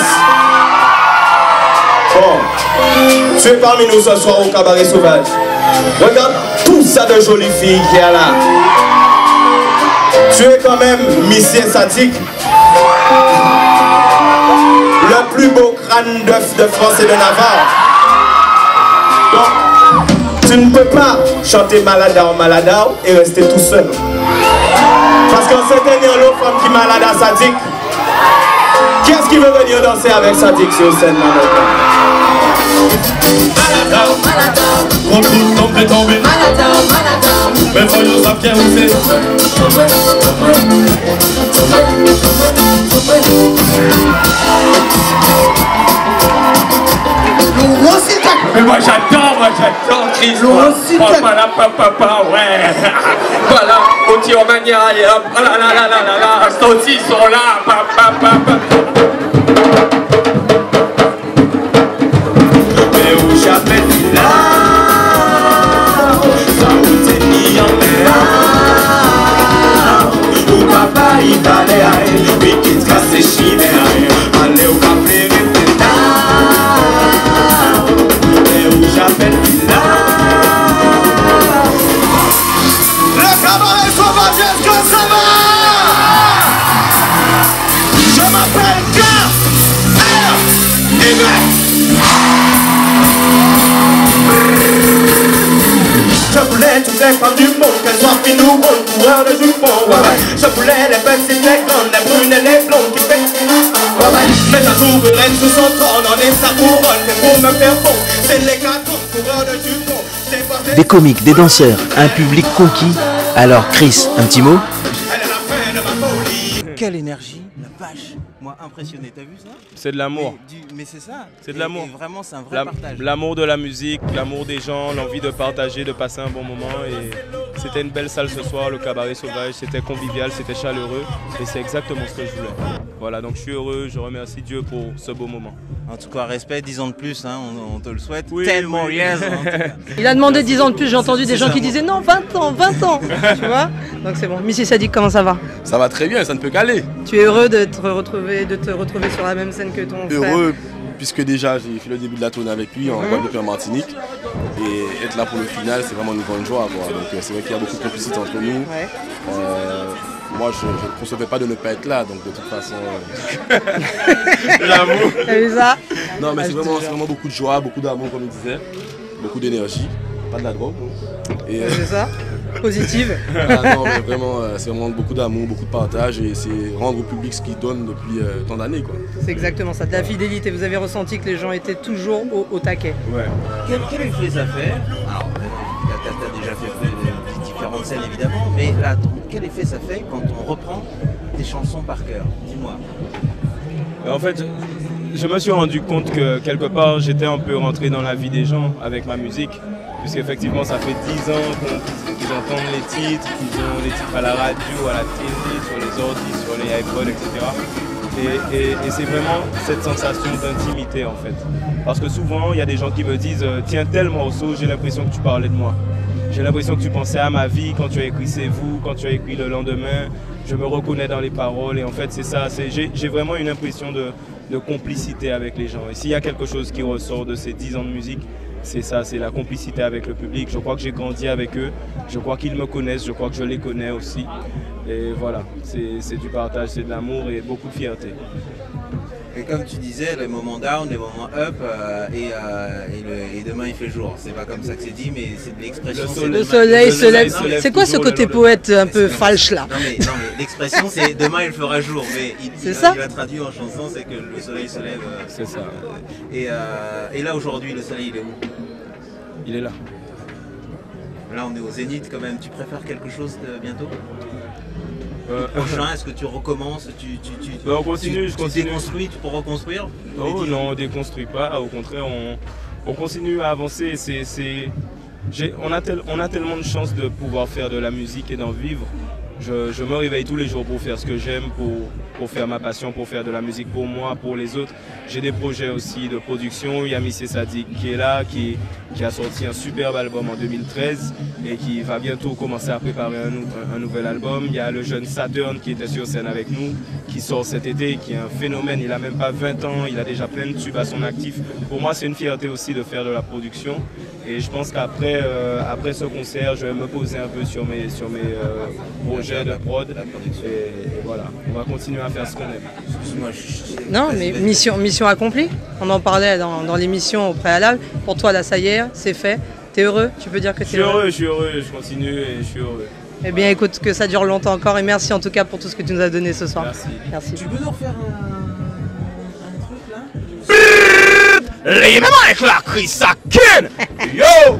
Bon, tu es parmi nous ce soir au Cabaret Sauvage. Regarde tout ça de jolies filles qu'il y a là. Tu es quand même Monsieur Sadik, le plus beau crâne d'œuf de France et de Navarre. Donc, tu ne peux pas chanter Maladao, Maladao et rester tout seul. Parce qu'en cette année, l'autre femme qui malade à Sadik, qui est-ce qui veut venir danser avec Sadik sur scène maintenant? Maladao, Maladao, on peut tomber, tomber. Maladao, Maladao, mais faut nous savoir où c'est. Mais moi j'adore, moi j'adore Chris. Voilà, papa, papa, ouais. Voilà, au tir mania, et hop, là là là là là là, sautis sont là, papa, papa. Mais où j'appelle là, ça où t'es mis en mer. Où papa il va aller, oui qu'il te casse les chimères. Allez au café, restez là. Mais où j'appelle là. Le Cabaret Sauvage, est-ce que ça va? Je m'appelle K R Y. Je voulais toutes les femmes du monde, qu'elles soient fines ou bonnes, coureurs de jupons, ouais, ouais. Je voulais les petites, les grandes, les brunes et les blondes qui fait, ouais, ouais. Mais la souveraine sous son trône, on est sa couronne, mais pour me faire bon, c'est les quatre coureurs de jupons. Des comiques, des danseurs, un public conquis. Alors Chris, un petit mot? Quelle énergie, la vache. Moi impressionné, t'as vu ça? C'est de l'amour. Mais, mais c'est ça. C'est de l'amour. Vraiment, c'est un vrai la, partage. L'amour de la musique, l'amour des gens, l'envie de partager, de passer un bon moment. Et c'était une belle salle ce soir, le Cabaret Sauvage. C'était convivial, c'était chaleureux. Et c'est exactement ce que je voulais. Voilà, donc je suis heureux, je remercie Dieu pour ce beau moment. En tout cas, respect, dix ans de plus, hein, on, on te le souhaite. Oui, Tellement oui. yes. Il a demandé dix ans de plus, j'ai entendu des gens qui disaient non, vingt ans, vingt ans. Tu vois? Donc c'est bon. Monsieur Sadik, comment ça va? Ça va très bien, ça ne peut qu'aller. Tu es heureux de te retrouver, de te retrouver sur la même scène que ton frère? Heureux, puisque déjà j'ai fait le début de la tournée avec lui en Mhm. Guadeloupe et en Martinique. Et être là pour le final, c'est vraiment une grande joie à voir. Donc euh, c'est vrai qu'il y a beaucoup de complicité entre nous. Ouais. Euh, moi, je ne concevais pas de ne pas être là, donc de toute façon... euh, L'amour. T'as vu ça? Non, mais Ah, c'est je vraiment, te c'est jure. vraiment beaucoup de joie, beaucoup d'amour, comme il disait, beaucoup d'énergie, pas de la drogue. Et, euh, C'est ça? Positive. Ah non, mais vraiment, euh, c'est vraiment beaucoup d'amour, beaucoup de partage, et c'est rendre au public ce qu'il donne depuis euh, tant d'années, quoi. C'est exactement ça, de la fidélité. Vous avez ressenti que les gens étaient toujours au, au taquet. Ouais. Quel, quel effet ça fait? Alors, t'as as déjà fait euh, différentes scènes évidemment, mais là, quel effet ça fait quand on reprend tes chansons par cœur? Dis-moi. En fait, je me suis rendu compte que quelque part j'étais un peu rentré dans la vie des gens avec ma musique, puisqu'effectivement ça fait dix ans qu'ils entendent les titres, qu'ils ont les titres à la radio, à la télé, sur les ordi, sur les iPods, et cetera. Et, et, et c'est vraiment cette sensation d'intimité en fait. Parce que souvent il y a des gens qui me disent « Tiens, tel morceau, j'ai l'impression que tu parlais de moi. J'ai l'impression que tu pensais à ma vie quand tu as écrit C'est vous, quand tu as écrit Le lendemain. Je me reconnais dans les paroles. » Et en fait c'est ça, j'ai vraiment une impression de, de complicité avec les gens. Et s'il y a quelque chose qui ressort de ces dix ans de musique, c'est ça, c'est la complicité avec le public. Je crois que j'ai grandi avec eux, je crois qu'ils me connaissent, je crois que je les connais aussi. Et voilà, c'est du partage, c'est de l'amour et beaucoup de fierté. Et comme tu disais, les moments down, les moments up, euh, et, euh, et, le, et demain il fait jour. C'est pas comme ça que c'est dit, mais c'est de l'expression. Le soleil se lève. C'est quoi ce côté poète un peu falche là? Non mais, non, mais l'expression c'est demain il fera jour, mais il, il, ça il a traduit en chanson, c'est que le soleil se lève. Euh, c'est ça. Euh, et, euh, et là aujourd'hui, le soleil il est où? Il est là. Là on est au zénith quand même. Tu préfères quelque chose de bientôt? Euh, prochain, est-ce que tu recommences, tu, tu, tu, ben on continue, tu, je tu continue. déconstruis pour reconstruire? Oh non, on déconstruit pas, au contraire, on, on continue à avancer. C'est, c'est, on, a tel, on a tellement de chance de pouvoir faire de la musique et d'en vivre. Je, je me réveille tous les jours pour faire ce que j'aime, pour, pour faire ma passion, pour faire de la musique pour moi, pour les autres. J'ai des projets aussi de production. Il y a Missy Sadik qui est là, qui, qui a sorti un superbe album en deux mille treize et qui va bientôt commencer à préparer un, un, un nouvel album. Il y a le jeune Saturn qui était sur scène avec nous, qui sort cet été, qui est un phénomène. Il n'a même pas vingt ans, il a déjà plein de tubes à son actif. Pour moi, c'est une fierté aussi de faire de la production. Et je pense qu'après euh, après ce concert, je vais me poser un peu sur mes, sur mes euh, projets de prod. Et, et voilà, on va continuer à faire ce qu'on aime. Non, mais mission, mission accomplie. On en parlait dans, dans l'émission au préalable. Pour toi, la Saillère, c'est fait. T'es heureux? Tu peux dire que t'es heureux? Je suis heureux, je suis heureux, je continue et je suis heureux. Eh bien, écoute, que ça dure longtemps encore. Et merci en tout cas pour tout ce que tu nous as donné ce soir. Merci. Merci. Tu peux nous refaire un, un truc là? Les mêmes avec la crise à Ken. Yo!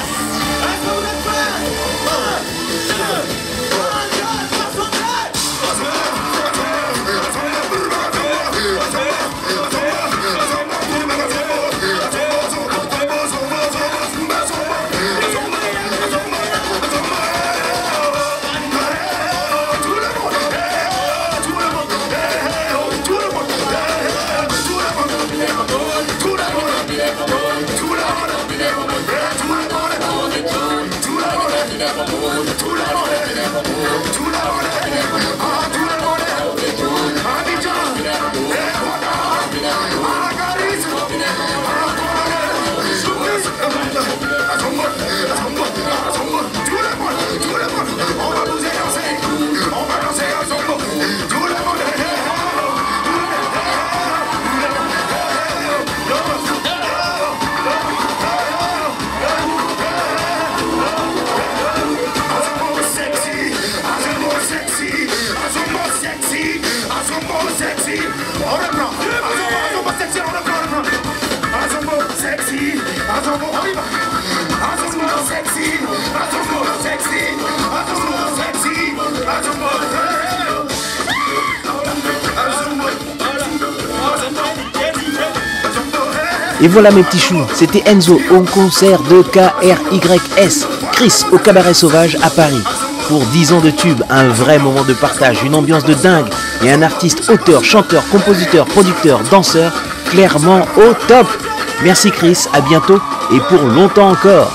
Et voilà mes petits choux, c'était Enzo au concert de K R Y S, Chris au Cabaret Sauvage à Paris. Pour dix ans de tube, un vrai moment de partage, une ambiance de dingue et un artiste auteur, chanteur, compositeur, producteur, danseur, clairement au top. Merci Chris, à bientôt et pour longtemps encore.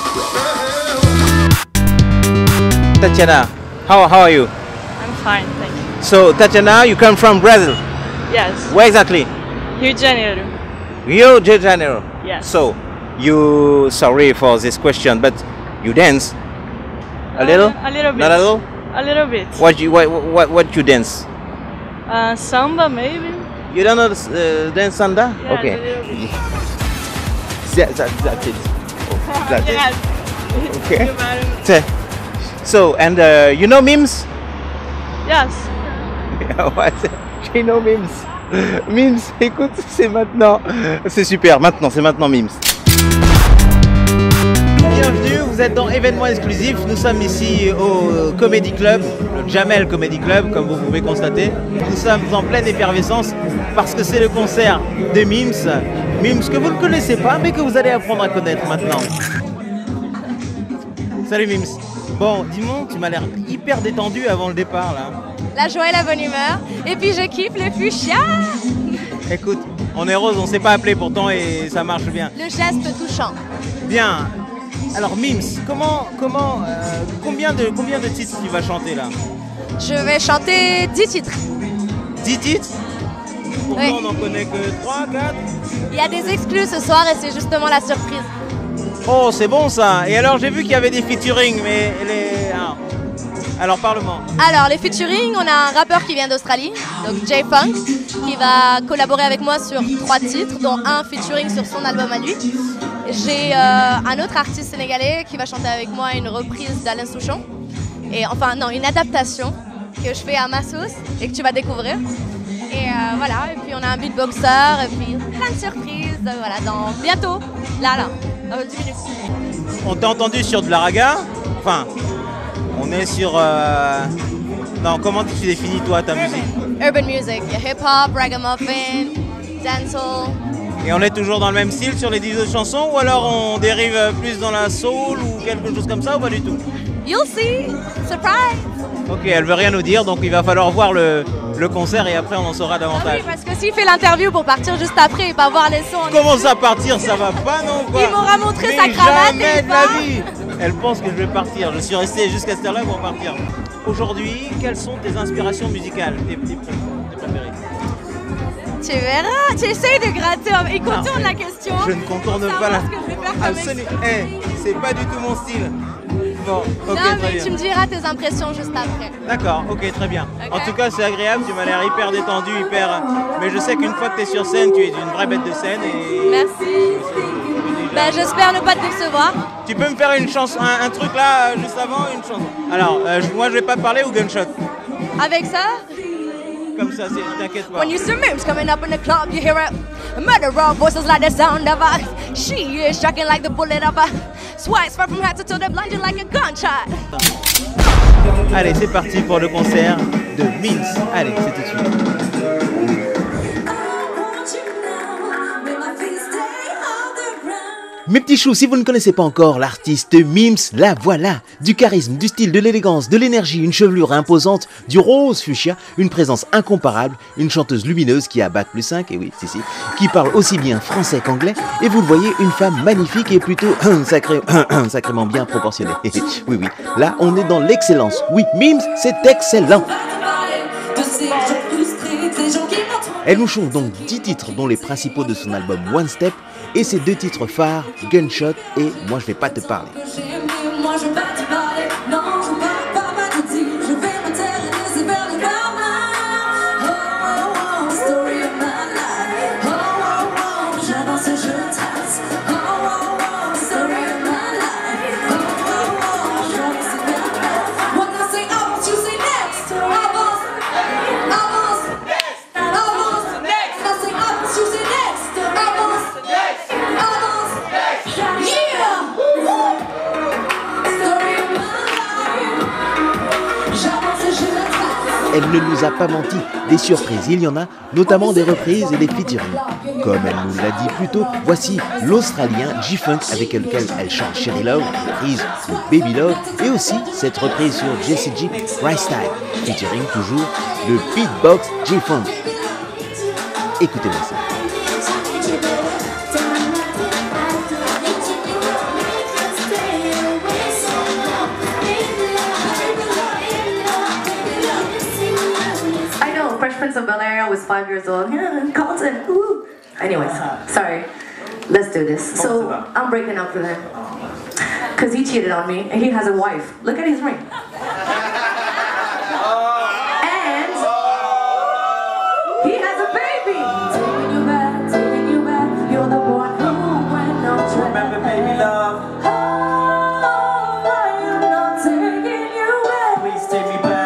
Tatiana, how, how are you? I'm fine, thank you. So Tatiana, you come from Brazil? Yes. Where exactly? Rio de Janeiro. Rio de Janeiro. Yes. So, you, sorry for this question, but you dance a Uh, little? a little bit. Not at all? A little bit. What you what what what you dance? Uh, samba, maybe. You don't know uh, dance samba? Yeah, Okay. a little bit. That, that, that's it. Oh, that's Yes. it. Okay. You matter. So- So, and uh, you know memes? Yes. Ouais, c'est- you know memes. Memes, écoute, c'est maintenant. C'est super, maintenant, c'est maintenant memes. Bienvenue, vous êtes dans événement exclusif. Nous sommes ici au Comedy Club, le Jamel Comedy Club, comme vous pouvez constater. Nous sommes en pleine effervescence parce que c'est le concert de Mims. Mims que vous ne connaissez pas, mais que vous allez apprendre à connaître maintenant. Salut Mims. Bon, dis-moi, tu m'as l'air hyper détendu avant le départ là. La joie et la bonne humeur. Et puis je kiffe le fuchsia. Écoute, on est rose, on s'est pas appelé pourtant et ça marche bien. Le geste touchant. Bien. Alors Mims, comment, comment, euh, combien de, combien de titres tu vas chanter là? Je vais chanter dix titres. dix titres? Pourtant Oui. on n'en connaît que trois, quatre. Il y a des exclus ce soir et c'est justement la surprise. Oh, c'est bon ça. Et alors j'ai vu qu'il y avait des featuring, mais les... Ah. Alors parle-moi. Alors les featuring, on a un rappeur qui vient d'Australie, donc J-Funk, qui va collaborer avec moi sur trois titres, dont un featuring sur son album à lui. J'ai euh, un autre artiste sénégalais qui va chanter avec moi une reprise d'Alain Souchon. Et enfin non, une adaptation que je fais à ma sauce et que tu vas découvrir. Et euh, voilà, et puis on a un beatboxer et puis plein de surprises, euh, voilà, dans bientôt, là, là, dans dix minutes. On t'a entendu sur de la raga. Enfin, on est sur... Euh... Non, comment tu définis toi ta musique? Urban music, hip-hop, ragamuffin, dancehall. Et on est toujours dans le même style sur les dix autres chansons, ou alors on dérive plus dans la soul ou quelque chose comme ça, ou pas du tout? You'll see, surprise. Ok, elle veut rien nous dire, donc il va falloir voir le, le concert et après on en saura davantage. Ah oui, parce que s'il fait l'interview pour partir juste après et pas voir les sons... Comment ça partir, ça va pas non quoi? Il m'aura montré Mais sa cravate jamais et de la vie. Elle pense que je vais partir, je suis resté jusqu'à cette heure-là pour partir. Aujourd'hui, quelles sont tes inspirations musicales, tes, tes, tes préférées? Tu verras, tu essayes de gratter, il contourne la question. Je ne contourne pas la... Absolument. Hey, c'est pas du tout mon style. Bon, ok, non, très mais bien. tu me diras tes impressions juste après. D'accord, ok, très bien. Okay. En tout cas, c'est agréable, tu m'as l'air hyper détendu, hyper... Mais je sais qu'une fois que tu es sur scène, tu es une vraie bête de scène et... Merci. Ben, j'espère ne pas te décevoir. Tu peux me faire une chanson, un, un truc là, juste avant, une chanson. Alors, euh, moi je vais pas te parler ou Gunshot? Avec ça? Comme ça, t'inquiète pas. When you see Mims coming up in the club, you hear a murderer voices like the sound of a... She is shocking like the bullet of a... Swice far from head to toe, they blind you like a gunshot. Allez, c'est parti pour le concert de Mims. Allez, c'est tout de suite. Mes petits choux, si vous ne connaissez pas encore l'artiste Mims, la voilà. Du charisme, du style, de l'élégance, de l'énergie, une chevelure imposante, du rose fuchsia, une présence incomparable, une chanteuse lumineuse qui a bac plus cinq, et oui, si si, qui parle aussi bien français qu'anglais, et vous le voyez, une femme magnifique et plutôt sacré, sacrément bien proportionnée. Oui, oui, là on est dans l'excellence. Oui, Mims, c'est excellent. Elle nous chante donc dix titres, dont les principaux de son album One Step, et ses deux titres phares, Gunshot et Moi je vais pas te parler. Moi je vais pas te parler, non je vais pas te dire, je vais m'intéresser vers le karma. Oh oh oh, story of my life. Oh oh oh, j'avance et je trace. Oh oh oh, story of my life. Oh oh oh, j'avance et vers le karma. When I say avance, you say next. Avance, avance, next. Avance, next. When I say avance, you say next. Avance, next. Avance, next. Yeah. Elle ne nous a pas menti, des surprises, il y en a, notamment des reprises et des featuring. Comme elle nous l'a dit plus tôt, voici l'Australien J-Funk avec lequel elle chante Cherry Love, reprise de Baby Love, et aussi cette reprise sur Jessie J, Right Style, featuring toujours le beatbox J-Funk. Écoutez-moi ça. Prince of Bel-Air was five years old. Yeah, Carlton. Ooh. Anyways, sorry. Let's do this. So I'm breaking up with him because he cheated on me and he has a wife. Look at his ring. And he has a baby. Taking you back, taking you back. You're the one who went on track. Remember, baby love. Oh, I am not taking you back. Please take me back.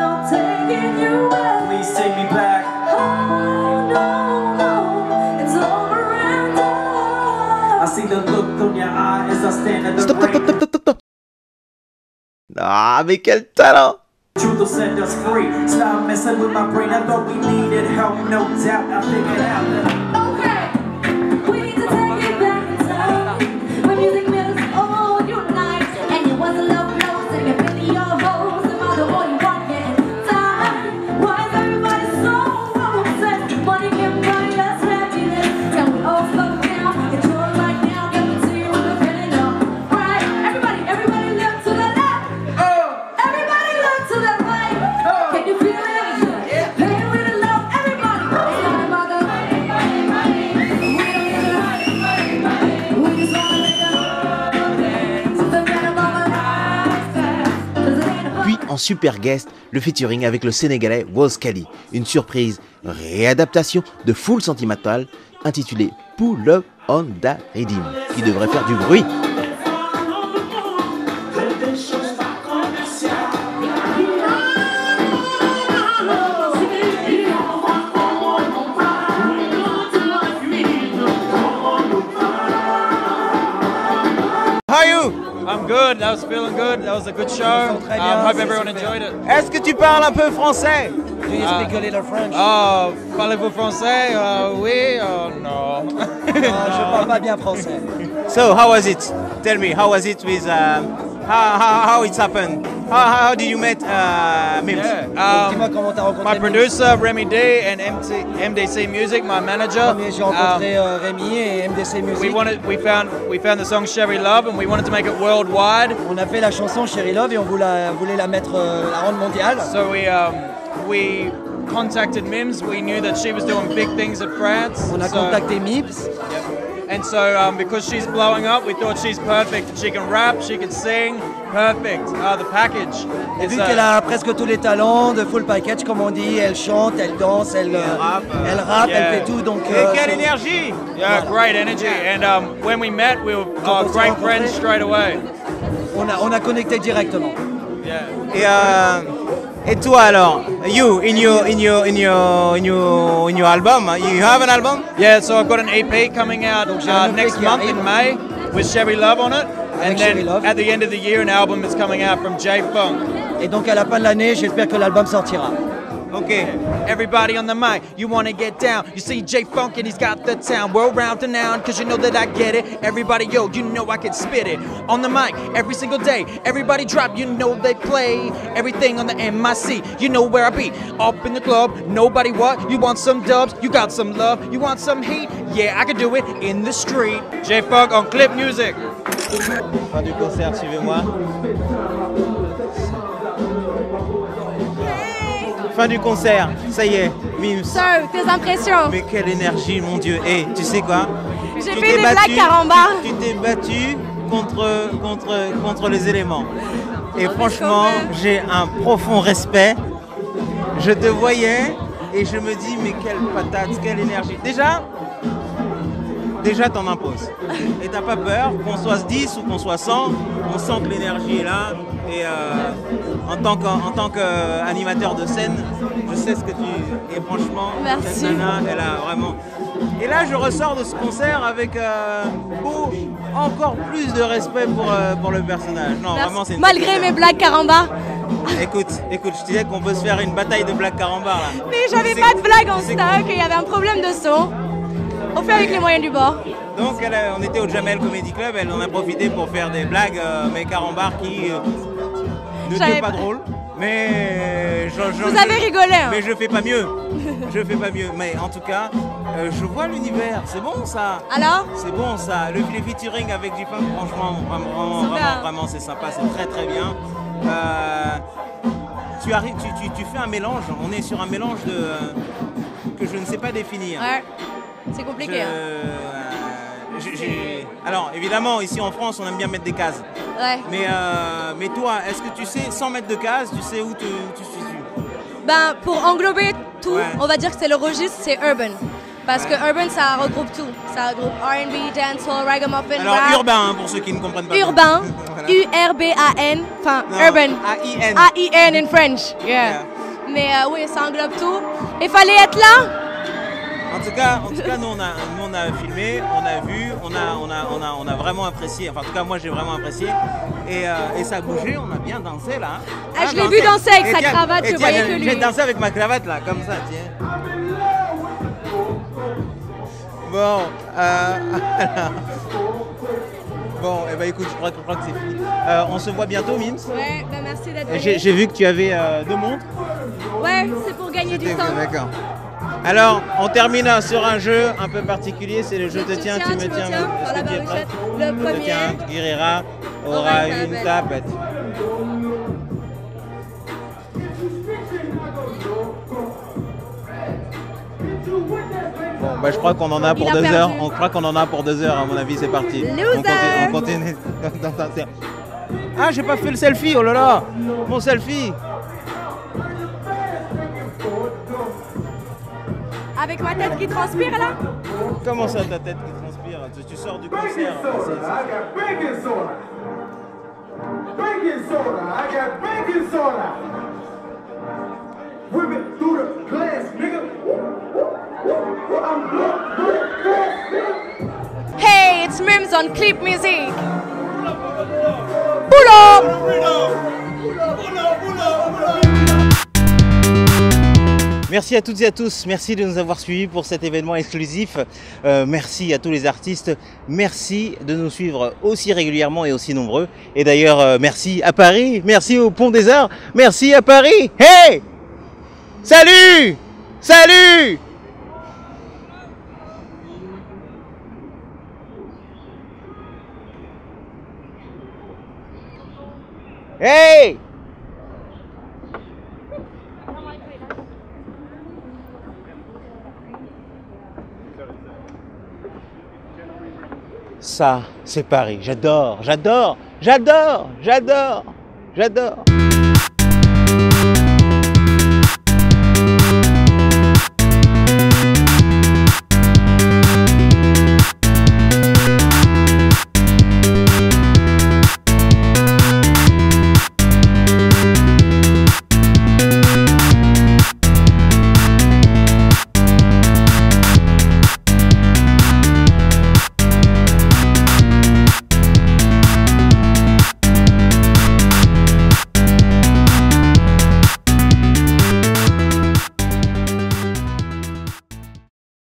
Take me back. Oh, no, no, it's all on your eye as I stand at the Stop, stop, ring. stop, stop, stop, stop. Ah, mais quel talent! Truth will set us free. Stop messing with my brain. I thought we needed help, no doubt. I figured out that Okay, we need to take it back in time. When music made us all unite, and it wasn't love blows and you feel your hoes. No matter what you want, getting time. Why is everybody so obsessed? Money can buy us happiness. Can we all slow down? Get yours right now. Get me to you with a feeling of right. Everybody, everybody look to the left. Oh, everybody look to the right. Oh, can you feel it? Yeah. Play with the love, everybody. It's not about the money, money, money. We don't need the money, money, money. We just wanna make a so forget about my lifestyle. 'Cause it ain't about Puis en super guest, le featuring avec le Sénégalais Woz Khali. Une surprise réadaptation de Full Sentimental intitulée Pull Up on the Rhythm, qui devrait faire du bruit. How are you? I'm good. That was feeling good. That was a good show. Um, hope everyone enjoyed it. Est-ce que tu parles un peu français? Do you speak a little French? Oh, parlez-vous français? Uh, oui or no? Non, je parle pas bien français. So how was it? Tell me, how was it with um, how, how how it's happened? How how, how did you meet uh, Mims? Yeah. Um, my producer Remy D and M T, M D C Music, my manager. J'ai rencontré euh, Rémi et M D C Music. We wanted, we found, we found the song Sherry Love, and we wanted to make it worldwide. On a fait la chanson Sherry Love et on voulait, voulait la mettre, euh, la rendre mondiale. So we, um, we contacted Mims. We knew that she was doing big things at France. On a so, contacté Mims. Yep. And so um, because she's blowing up, we thought she's perfect. She can rap, she can sing, perfect. Uh, the package. Et It's, vu uh, qu'elle a presque tous les talents de full package, comme on dit, elle chante, elle danse, elle, elle rappe, elle, rappe, yeah. elle fait tout. Donc, Et euh, quelle c'est- énergie! Yeah, great energy. And um, when we met, we were uh, great friends straight away. On a, on a connecté directement. Yeah. Et, euh, et toi alors, you in your in your in your in your in your album, you have an album? Yeah, so I've got an E P coming out uh, next month in May with Sherry Love on it. And then at the end of the year, an album is coming out from J-Funk. Et donc à la fin de l'année, j'espère que l'album sortira. Okay. Everybody on the mic, you wanna get down. You see J-Funk and he's got the town. World round to now, cause you know that I get it. Everybody, yo, you know I can spit it. On the mic, every single day. Everybody drop, you know they play. Everything on the M I C, you know where I be. Up in the club, nobody what? You want some dubs? You got some love? You want some heat? Yeah, I can do it in the street. J-Funk on Clip Music. Fin du concert, suivez-moi. Fin du concert, ça y est, Mims. So, tes impressions? Mais quelle énergie, mon Dieu. Et tu sais quoi? J'ai Tu fait t'es des battu- blagues caramba. Tu t'es battu contre, contre, contre les éléments. Et franchement, j'ai un profond respect. Je te voyais et je me dis, mais quelle patate, quelle énergie. Déjà, déjà t'en imposes. Et t'as pas peur, qu'on soit dix ou qu'on soit cent, on sent que l'énergie est là. Et euh, en tant qu'en- en tant qu'animateur de scène, je sais ce que tu... Et franchement, Merci. cette nana, elle a vraiment... Et là, je ressors de ce concert avec euh, beau, encore plus de respect pour, euh, pour le personnage. Non, Merci. vraiment, c'est une Malgré mes blagues caramba. Écoute, écoute, je disais qu'on peut se faire une bataille de blagues carambar là. Mais j'avais pas de blague en stock et il y avait un problème de son. On fait avec les moyens du bord. Donc elle a- on était au Jamel Comedy Club, elle en a profité pour faire des blagues, euh, mais carambars qui euh, ne J'avais étaient pas pas- drôles. Mais je, je- Vous je- avez rigolé, hein. Mais je fais pas mieux. Je fais pas mieux. Mais en tout cas, euh, je vois l'univers. C'est bon ça. Alors? C'est bon ça. Le, les featuring avec J-Funk, franchement, vraiment, vraiment, Super. vraiment, vraiment, c'est sympa. C'est très très bien. Euh, tu, arrives, tu, tu, tu fais un mélange. On est sur un mélange de euh, que je ne sais pas définir. Ouais, c'est compliqué. Je- hein. euh, j'ai- j'ai- Alors évidemment, ici en France, on aime bien mettre des cases. Ouais. Mais, euh, mais toi, est-ce que tu sais, sans mettre de cases, tu sais où te- tu te situes? Ben, pour englober tout, Ouais. on va dire que c'est le registre, c'est urban. Parce que urban, ça regroupe tout. Ça regroupe R and B, dancehall, ragamuffin, Alors rap. urbain, hein, pour ceux qui ne comprennent pas. Urbain, Voilà. U R B A N, enfin Non, urban. A I N. A I N in French, yeah. Mais euh, oui, ça englobe tout. Il fallait être là. En tout cas, en tout cas nous, on a, nous on a filmé, on a vu, on a, on a, on a, on a vraiment apprécié. Enfin, en tout cas, moi j'ai vraiment apprécié. Et, euh, et ça a bougé, on a bien dansé là. Ah, je l'ai vu danser avec sa cravate, je voyais que lui. J'ai dansé avec ma cravate là, comme ça, tiens. Bon, euh, bon, et eh ben écoute, je crois, je crois que c'est fini. Euh, on se voit bientôt, Mims. Ouais, bah merci d'être venu. J'ai vu que tu avais euh, deux montres. Ouais, c'est pour gagner du temps. D'accord. Alors, on termine sur un jeu un peu particulier, c'est le jeu de tiens, tu me tiens. tiens par la baruchette. Le premier. Tiens, Guerrera aura une tapette. Bon, bah, je crois qu'on en a pour deux heures. On croit qu'on en a pour deux heures, à mon avis, c'est parti. On continue. On continue. Ah, j'ai pas fait le selfie, oh là là, mon selfie. Avec ma tête qui transpire là? Comment ça, ta tête qui transpire? Tu, tu sors du concert. Baking soda. Baking soda. I got baking soda. Whip it through the glass, nigga. Hey, it's Mims on Clip Music. Pull up. Merci à toutes et à tous, merci de nous avoir suivis pour cet événement exclusif. Euh, merci à tous les artistes, merci de nous suivre aussi régulièrement et aussi nombreux. Et d'ailleurs, euh, merci à Paris, merci au Pont des Arts, merci à Paris. Hey! Salut! Salut! Hey! Ça, c'est Paris. J'adore, j'adore, j'adore, j'adore, j'adore.